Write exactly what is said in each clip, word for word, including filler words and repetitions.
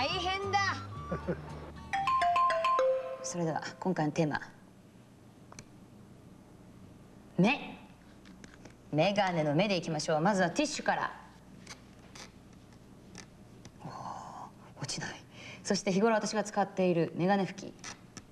大変だ。それでは今回のテーマ、目。メガネの目でいきましょう。まずはティッシュから。おー、落ちない。そして日頃私が使っているメガネ拭き。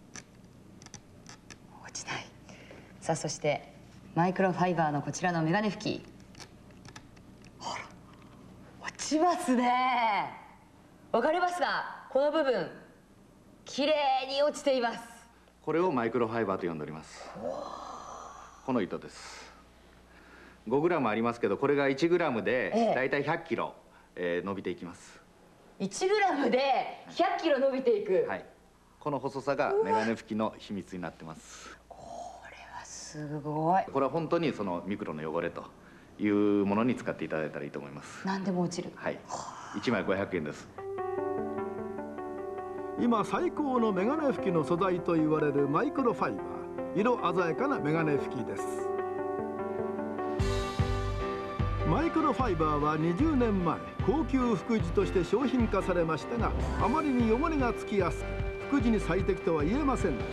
落ちない。さあ、そしてマイクロファイバーのこちらのメガネ拭き。ほら、落ちますね。わかりますか？この部分綺麗に落ちています。 これをマイクロファイバーと呼んでおります。この糸です。ごグラムありますけど、これがいちグラムでだいたいひゃっキロ、えー、伸びていきます。 いちグラムでひゃっキロ伸びていく。 はい。この細さがメガネ拭きの秘密になってます。 これはすごい。 これは本当にそのミクロの汚れというものに使っていただいたらいいと思います。 何でも落ちる。 はい。いちまいごひゃくえんです。 今最高のメガネ拭きの素材と言われるマイクロファイバー、色鮮やかなメガネ拭きです。マイクロファイバーはにじゅうねんまえ高級福地として商品化されましたが、あまりに汚れがつきやすく福地に最適とは言えませんでした。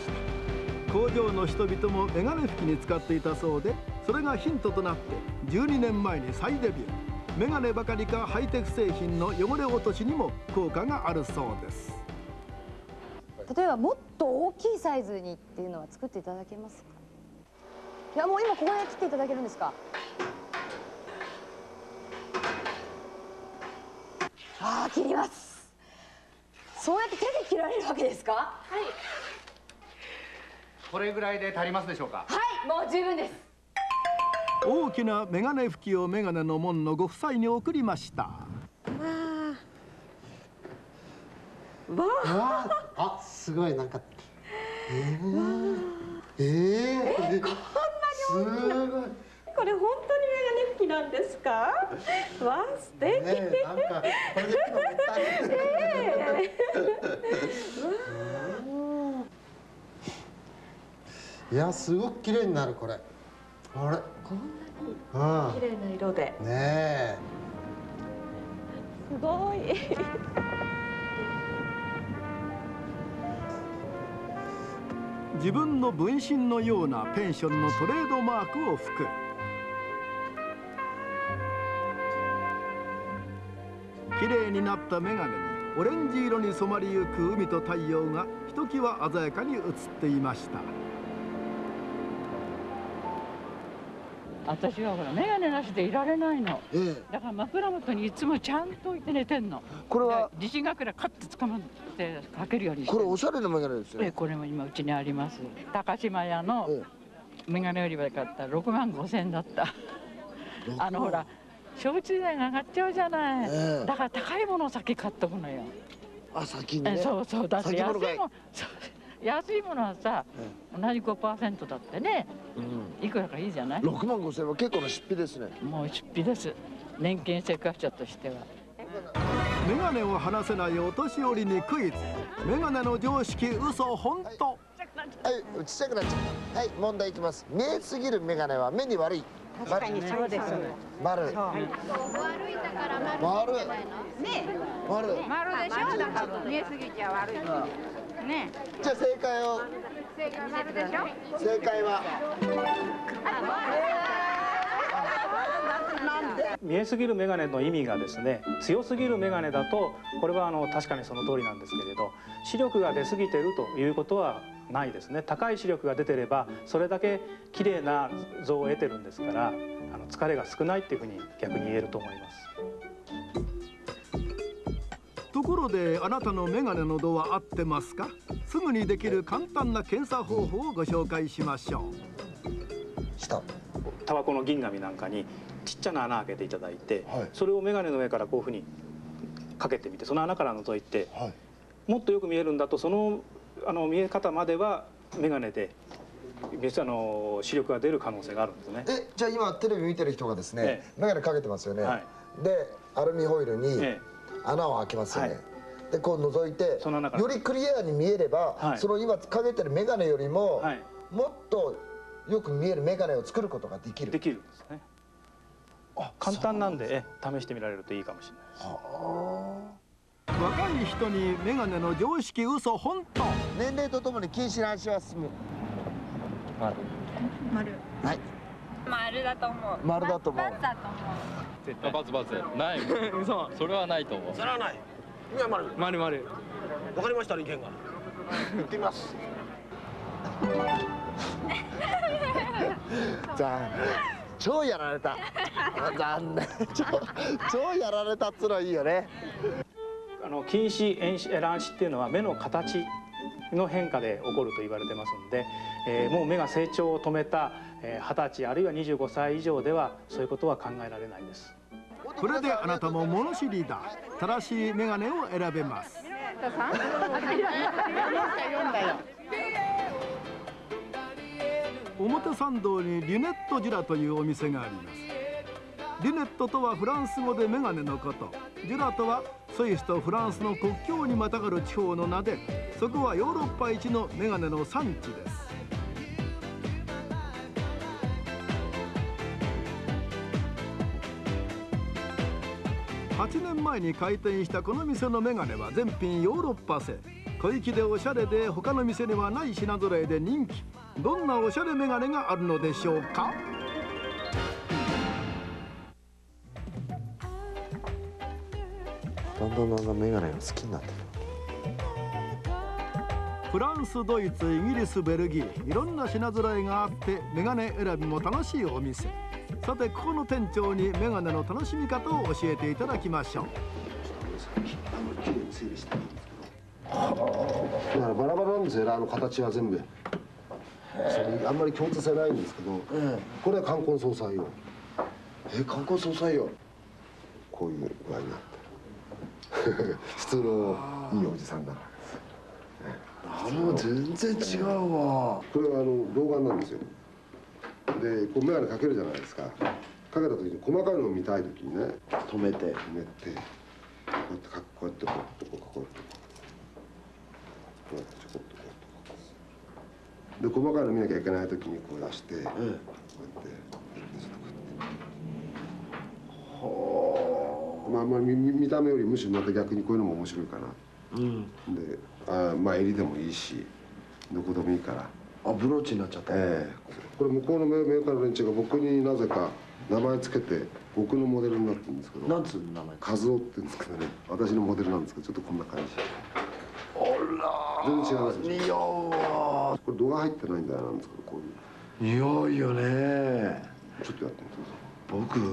工場の人々もメガネ拭きに使っていたそうで、それがヒントとなってじゅうにねんまえに再デビュー。メガネばかりかハイテク製品の汚れ落としにも効果があるそうです。 例えばもっと大きいサイズにっていうのは作っていただけますか？いや、もう今ここで切っていただけるんですか？ああ、切ります。そうやって手で切られるわけですか？はい。 これぐらいで足りますでしょうか？ はい、もう十分です。 大きなメガネ拭きをメガネの門のご夫妻に送りました。 わあ、あ、すごい、なんか。えー、えー、え、こんなに大きな。すごい。 これ本当にメガネ拭きなんですか？わあ、素敵。ね、なんか、これでもったいない。 いや、すごく綺麗になる、これ。あれ。 こんなに綺麗な色で。 ねえ。 すごい。 自分の分身のようなペンションのトレードマークを吹く。綺麗になった眼鏡にオレンジ色に染まりゆく海と太陽がひときわ鮮やかに映っていました。 私はほら眼鏡なしでいられないの、ええ、だから枕元にいつもちゃんと置いて寝てんの。これは地震枕カッて掴まってかけるようにして。 これおしゃれな眼鏡ですよね。 ええ、これも今うちにあります。高島屋の眼鏡売り場で買ったろくまんごせんえんだった。あのほら消費税が上がっちゃうじゃない、ええ、だから高いものを先買っとくのよ。 あ、先にね。 そうそう、だって安いもん安いものはさ、うん、同じ ごパーセント だってね、うん、いくらかいいじゃない。 ろくまんごせんえんは結構な出費ですね。 もう出費です、年金生活者としては。 メガネを離せないお年寄りにクイズ。メガネの常識嘘本当。はい、 はい、ちっちゃくなっちゃう。はい、問題いきます。見えすぎるメガネは目に悪い。 確かにそうです。 丸。 悪いだから丸じゃないの。ね。 丸。 丸でしょ。だから見えすぎちゃ悪い。ね。 じゃあ正解を。 正解丸でしょ。 正解は。 見えすぎるメガネの意味がですね、強すぎるメガネだとこれはあの確かにその通りなんですけれど、視力が出過ぎてるということはないですね。高い視力が出てればそれだけ綺麗な像を得てるんですから、あの疲れが少ないっていうふうに逆に言えると思います。 ところであなたのメガネの度は合ってますか？すぐにできる簡単な検査方法をご紹介しましょう。 下。 タバコの銀紙なんかにちっちゃな穴開けていただいて、はい、それをメガネの上からこういうふうにかけてみて、その穴から覗いて、はい、もっとよく見えるんだとそのあの見え方まではメガネで実はあの視力が出る可能性があるんですね。 え、じゃあ今テレビ見てる人がですね、ええ、メガネかけてますよね、はい、でアルミホイルに穴を開けますよね、はい、でこう覗いてよりクリアに見えれば、はい、その今かけてるメガネよりも、はい、もっとよく見えるメガネを作ることができる。 できるんですね。簡単なんで試してみられるといいかもしれないです。 若い人にメガネの常識嘘本当。 年齢とともに近視の足は進む。 丸。 丸。 はい。 丸だと思う。 丸だと思う。 ×だと思う。 絶対バツバツ。ない。嘘。それはないと思う。 それはない。いや丸。 丸丸。 わかりました意見が。 行ってみます。じゃあ超やられた。残念。超超やられたっつうのはいいよね。 あの近視、遠視、乱視っていうのは目の形の変化で起こると言われてますので、えー、もう目が成長を止めたはたちあるいはにじゅうごさい以上ではそういうことは考えられないです。 これであなたも物知りだ。正しいメガネを選べます。表参道にリュネットジュラというお店があります。リュネットとはフランス語でメガネのこと、ジュラとはスイスとフランスの国境にまたがる地方の名で、そこはヨーロッパ一のメガネの産地です。はちねんまえに開店したこの店のメガネは全品ヨーロッパ製。小粋でおしゃれで他の店にはない品揃えで人気。どんなおしゃれメガネがあるのでしょうか。 だんだんだんだんメガネが好きになってる。 フランス、ドイツ、イギリス、ベルギー、いろんな品揃えがあってメガネ選びも楽しいお店。さてここの店長にメガネの楽しみ方を教えていただきましょう。 だからバラバラなんですよ、あの形は全部。それあんまり共通性ないんですけど、これは冠婚葬祭用。 え、冠婚葬祭用。 こういう具合になってる。普通のいいおじさんだから。 あ、もう全然違うわ。 これはあの老眼なんですよ。で、こう眼鏡かけるじゃないですか。かけた時に細かいのを見たい時にね、 止めて、 止めて、こうやってかこうやってこうやってこうこうやってこうやってちょこっとこうやってで細かいの見なきゃいけない時にこう出して、うん、こうやってちょっとこうやって。はあ。まあまあ見見た目よりむしろまた逆にこういうのも面白いかな。うん。で、あまあ襟でもいいし、どこでもいいから。 あ、ブローチになっちゃった。 ええー。これ向こうのメーカーの連中が僕になぜか名前つけて僕のモデルになってるんですけど。 なんつう名前？ カズオって言うんですけどね。私のモデルなんですけど、ちょっとこんな感じ。 あら。 全然違います。 似合うわ。 これ度が入ってないんだよなんですけど、こういう。 似合うよね。 ちょっとやってみてください。 僕？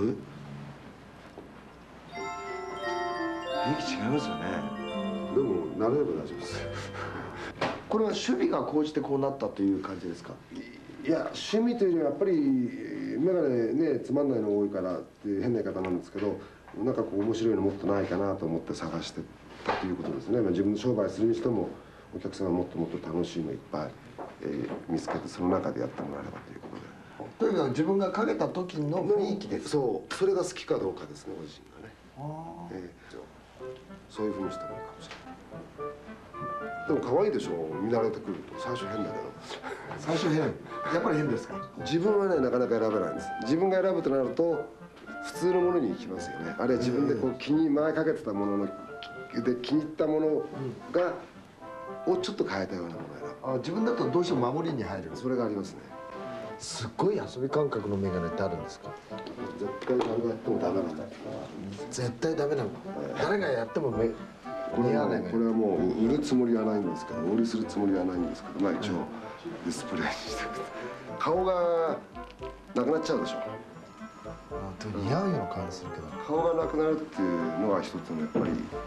雰囲気違いますよね。 でも慣れれば大丈夫です。 これは趣味が高じてこうなったという感じですか？ いや、趣味というよりはやっぱり眼鏡ねつまんないの多いからっていう変な言い方なんですけど、なんかこう面白いのもっとないかなと思って探してたということですね。まあ、自分の商売するにしてもお客さんがもっともっと楽しいのいっぱい、えー、見つけてその中でやってもらえればということで。 とにかく自分がかけた時の雰囲気です。 そう、それが好きかどうかですね、ご自身がね。あ、えー、そういうふうにしてもいいかもしれない。でも可愛いでしょ、見慣れてくると。最初変だけど。 最初変。やっぱり変ですか？ 自分はね、なかなか選べないんです。自分が選ぶとなると普通のものに行きますよね。あるいは自分でこう気に前かけてたものので気に入ったものが、うん、をちょっと変えたようなものを選ぶ。 あ、自分だとどうしても守りに入る。 それがありますね。 すっごい遊び感覚のメガネってあるんですか？ 絶対誰がやってもダメなんだ。 絶対ダメなの。誰がやってもめこれはこれはもう売るつもりはないんですけど、売りするつもりはないんですけど、まあ一応ディスプレイにしてくれて、顔がなくなっちゃうでしょ。 あ、でも似合うような感じするけど。 顔がなくなるっていうのは一つのやっぱ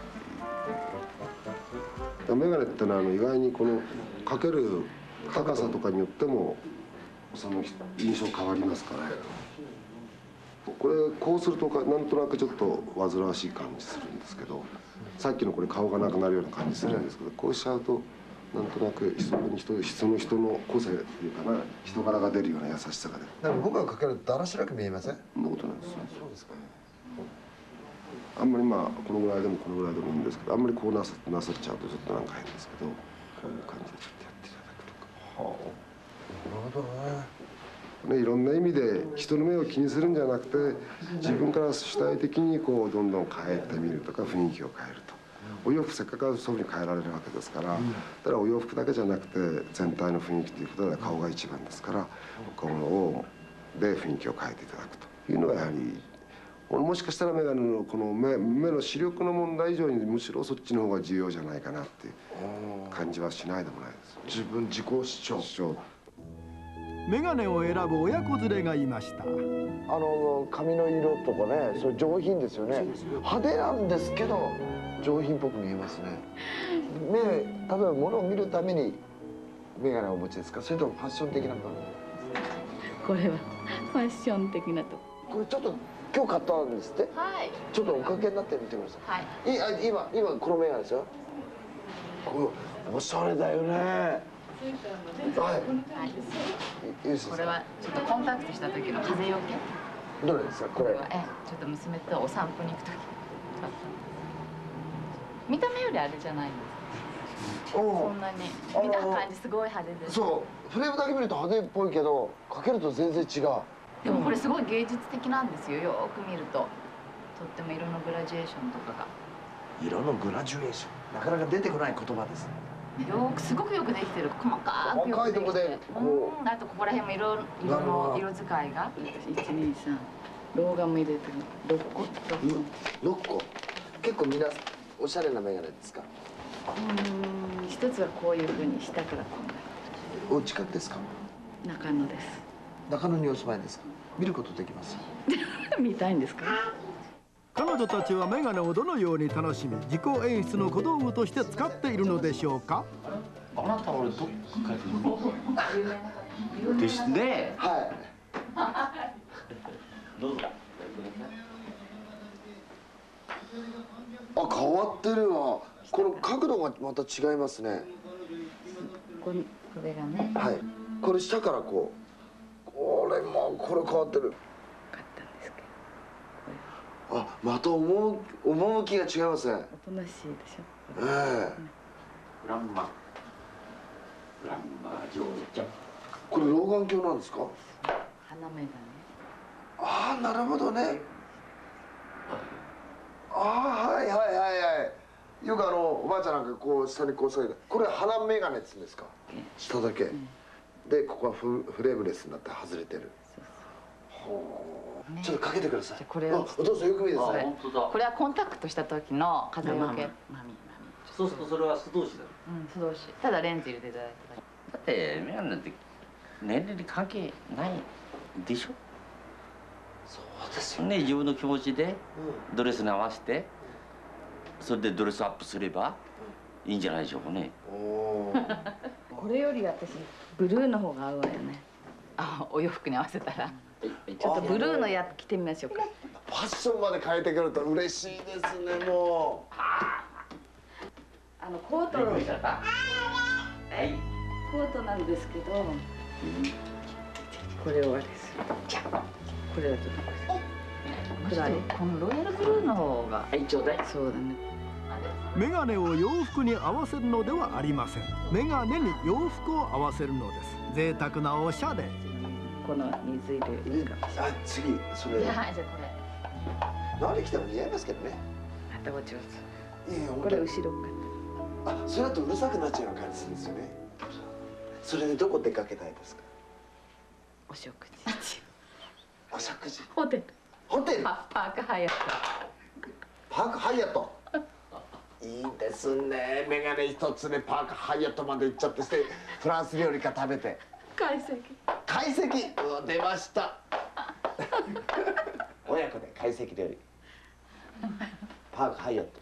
り。メガネってのはあの意外にこのかける高さとかによってもその印象変わりますから。これこうするとかなんとなくちょっと煩わしい感じするんですけど、さっきのこれ顔がなくなるような感じするんですけど、こうしちゃうとなんとなくそこに人その人の個性っていうかな、人柄が出るような優しさが出る。 なんか僕がかけるとだらしなく見えません？ そんなことないです。 そうですかね。 あんまりまあこのぐらいでもこのぐらいでもいいんですけど、あんまりこうなさなさっちゃうとちょっとなんか変ですけど、こういう感じでちょっとやっていただくとか。はあ。なるほどね。ね、いろんな意味で人の目を気にするんじゃなくて、自分から主体的にこうどんどん変えてみるとか雰囲気を変えると、 お洋服せっかくそういうふうに変えられるわけですから、だからお洋服だけじゃなくて全体の雰囲気ということで顔が一番ですから、こので雰囲気を変えていただくというのがやはり、もしかしたら眼鏡のこの 目, 目の視力の問題以上にむしろそっちの方が重要じゃないかなっていう感じはしないでもないです。 自分自己主張。 主張眼鏡を選ぶ親子連れがいました。 あの髪の色とかね、それ上品ですよね。派手なんですけど上品っぽく見えますね。目、例えば物を見るために眼鏡をお持ちですか、それともファッション的な部分？ これはファッション的なとこ。 これちょっと今日買ったんですって。 はい。 ちょっとおかけになってみてください。 はい。 い今今この眼鏡ですよ。これおしゃれだよね。はい。 これはちょっとコンタクトした時の風よけ。 どれですかこれ？ これはえちょっと娘とお散歩に行く時。見た目よりあれじゃないんです。そんなに見た感じすごい派手です。 そうフレームだけ見ると派手っぽいけどかけると全然違う。 でもこれすごい芸術的なんですよ。よく見るととっても色のグラジュエーションとかが。 色のグラジュエーション、なかなか出てこない言葉です。 よくすごくよくできてる、細かくよくできてる。細かいとこでこう、あとここら辺も色色の色使いがいちにさん老眼も入れてるろっころっこ。結構みんなおしゃれな眼鏡ですか？ うん、一つはこういうふうに下からこう。お近くですか？ 中野です。 中野にお住まいですか？見ることできます？ 見たいんですか？ 彼女たちは眼鏡をどのように楽しみ、自己演出の小道具として使っているのでしょうか。 あなた俺どっかでですね。 はい。 どうぞ。 あ、変わってるわ。この角度がまた違いますね。 これ、これがね。 はい。これ下からこう。これもこれ変わってる。 買ったんですけど。あ、また趣趣が違いますね。 おとなしいでしょ。 ええ。 フランマ。フランマ上茶。 これ老眼鏡なんですか？ 鼻目だね。 ああ、なるほどね。ああ、はいはいはいはい。よくあのおばあちゃんなんかこう下にこう下げて、これ鼻眼鏡っつうんですか？下だけ。うん、でここはフフレームレスになって外れてる。ほう。ちょっとかけてください。 これを。 お父さんよく見ですね。 本当だ。 これはコンタクトした時の風よけ。 そうするとそれは素通しだ。 うん、素通し。ただレンズ入れていただいて。 だって眼鏡って年齢に関係ないでしょ。 そうですよね。自分の気持ちでドレスに合わせて、それでドレスアップすればいいんじゃないでしょうかね。 これより私ブルーの方が合うわよね。 あ、お洋服に合わせたら。 ちょっとブルーのやつ着てみましょうか。 ファッションまで変えてくると嬉しいですね、もう。 あのコートの。はい。コートなんですけど。これはです。これだと。 暗い。このロイヤルブルーの方が。 はい、ちょうだい。そうだね。 眼鏡を洋服に合わせるのではありません。眼鏡に洋服を合わせるのです。贅沢なおしゃれ。 この水色いいか。 あ、次それ。 はい、じゃあこれ。何着ても似合いますけどね。 またごちそうさ。 いや、 これ後ろか。 あ、それだとうるさくなっちゃうような感じするんですよね。それでどこ出かけたいですか？ お食事。 お食事。 ホテル。 ホテル。 パークハイアット。 パークハイアット。いいですね。メガネ一つでパークハイアットまで行っちゃってして、フランス料理か食べて。 懐石。 懐石。うわ、出ました。親子で懐石料理。パークハイアット。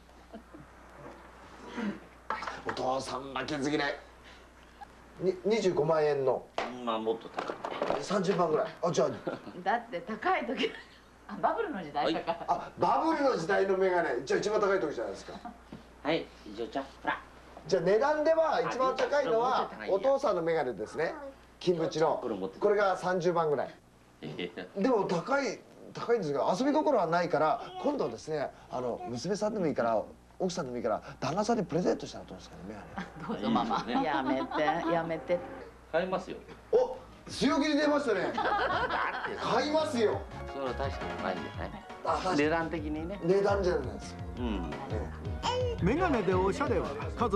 お父さん負けず嫌い。ににじゅうごまんえんの。 まあもっと高い。 さんじゅうまんぐらい。あ、じゃあ。 だって高い時。あ、バブルの時代だから。 あ、バブルの時代のメガネ。じゃあ一番高い時じゃないですか。 はい、以上じゃ。ほら。 じゃあ値段では一番高いのはお父さんのメガネですね。金縁の。これがさんじゅうまんぐらい。でも高い高いんですが、遊び心はないから、今度ですね、あの娘さんでもいいから、奥さんでもいいから旦那さんにプレゼントしたらどうですかね、メガネ。 どうぞママ。 やめてやめて。 買いますよ。 お、強気に出ましたね。買いますよ。 それは大したことないんじゃない。値段的にね。 値段じゃないですよ。 うん。 メガネでおしゃれは家族